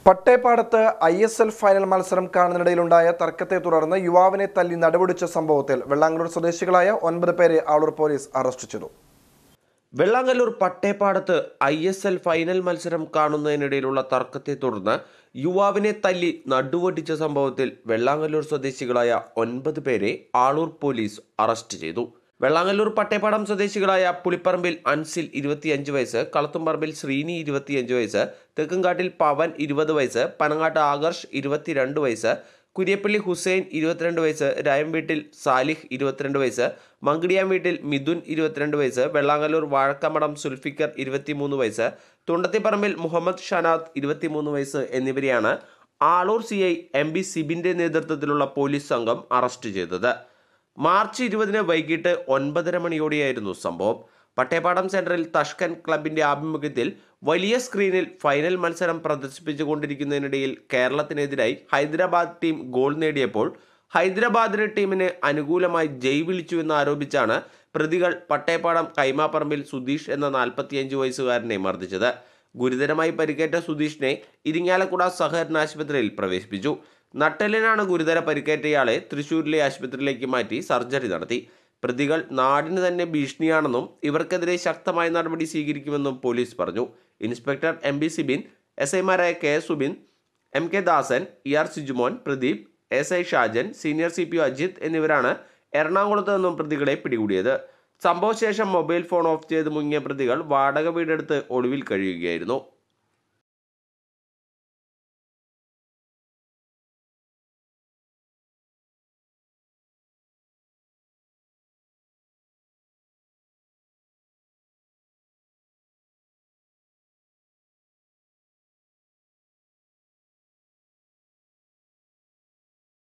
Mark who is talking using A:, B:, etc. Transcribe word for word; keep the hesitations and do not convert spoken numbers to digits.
A: പട്ടേപ്പാടത്ത് I S L final മത്സരം കാണുന്നതിനിടയിലുണ്ടായ തർക്കത്തെ തുടർന്ന് യുവാവിനെ തല്ലി നടുവൊടിച്ച സംഭവത്തിൽ വെള്ളാങ്കല്ലൂർ സ്വദേശികളായ ഒൻപത് പേരെ ആളൂർ പോലീസ് അറസ്റ്റ് ചെയ്തു.
B: വെള്ളാങ്കല്ലൂർ പട്ടേപ്പാടത്ത് ഐ എസ് എൽ ഫൈനൽ മത്സരം കാണുന്നതിനിടയിലുള്ള തർക്കത്തെ തുടർന്ന് യുവാവിനെ തല്ലി നടുവൊടിച്ച സംഭവത്തിൽ വെള്ളാങ്കല്ലൂർ സ്വദേശികളായ ഒൻപത് പേരെ ആളൂർ പോലീസ് അറസ്റ്റ് ചെയ്തു. വെള്ളാങ്കല്ലൂർ പട്ടേപ്പാടം സ്വദേശികളായ പുളിപ്പറമ്പിൽ അൻസിൽ ഇരുപത്തിയഞ്ച് വയസ്സ്, കളത്തുംപറമ്പിൽ ശ്രീനി ഇരുപത്തിയഞ്ച് വയസ്സ്, തെക്കുംകാട്ടിൽ പവൻ ഇരുപത് വയസ്സ്, പനങ്ങാട്ട് ആകർഷ് ഇരുപത്തിരണ്ട് വയസ്സ്, കുര്യപ്പള്ളി ഹുസൈൻ ഇരുപത്തിരണ്ട് വയസ്സ്, രായംവീട്ടിൽ സാലിഹ് ഇരുപത്തിരണ്ട് വയസ്സ്, മങ്കിടിയാം വീട്ടിൽ മിഥുൻ ഇരുപത്തിരണ്ട് വയസ്സ്, വെള്ളാങ്കല്ലൂർ വാഴക്കമടം സുൽഫിക്കർ ഇരുപത്തിമൂന്ന് വയസ്സ്, തുണ്ടത്തിപ്പറമ്പിൽ മുഹമ്മദ് ഷനാദ് ഇരുപത്തിമൂന്ന് വയസ്സ് എന്നിവരെയാണ് Alur C I M B സിബിൻ്റെ നേതൃത്വത്തിലുള്ള പോലീസ് സംഘം അറസ്റ്റ് ചെയ്തത്. മാർച്ച് ഇരുപതിന് വൈകിട്ട് ഒൻപതര മണിയോടെയായിരുന്നു സംഭവം. പട്ടേപ്പാടം സെൻട്രൽ തഷ്കൻ ക്ലബിൻ്റെ ആഭിമുഖ്യത്തിൽ വലിയ സ്ക്രീനിൽ ഫൈനൽ മത്സരം പ്രദർശിപ്പിച്ചുകൊണ്ടിരിക്കുന്നതിനിടയിൽ കേരളത്തിനെതിരായി ഹൈദരാബാദ് ടീം ഗോൾ നേടിയപ്പോൾ ഹൈദരാബാദിന് ടീമിന് അനുകൂലമായി ജയ് വിളിച്ചു എന്നാരോപിച്ചാണ് പ്രതികൾ പട്ടേപ്പാടം കൈമാപ്പറമ്പിൽ സുധീഷ് എന്ന നാൽപ്പത്തിയഞ്ച് വയസ്സുകാരനെ മർദ്ദിച്ചത്. ഗുരുതരമായി പരിക്കേറ്റ സുധീഷിനെ ഇരിങ്ങാലക്കുട സഹകരണ ആശുപത്രിയിൽ പ്രവേശിപ്പിച്ചു. നട്ടെല്ലിനാണ് ഗുരുതര പരിക്കേറ്റയാളെ തൃശൂരിലെ ആശുപത്രിയിലേക്ക് മാറ്റി സർജറി നടത്തി. പ്രതികൾ നാടിന് തന്നെ ഭീഷണിയാണെന്നും ഇവർക്കെതിരെ ശക്തമായ നടപടി സ്വീകരിക്കുമെന്നും പോലീസ് പറഞ്ഞു. Inspector M B Sibin, S ഐമാരായ K Subin, M K Dasan, E R Sijumon, Pradeep, S I Shajan, senior C P O Ajith എന്നിവരാണ് എറണാകുളത്ത് നിന്നും പ്രതികളെ പിടികൂടിയത്. സംഭവശേഷം മൊബൈൽ ഫോൺ ഓഫ് ചെയ്ത് മുങ്ങിയ പ്രതികൾ വാടക വീടെടുത്ത് ഒളിവിൽ കഴിയുകയായിരുന്നു.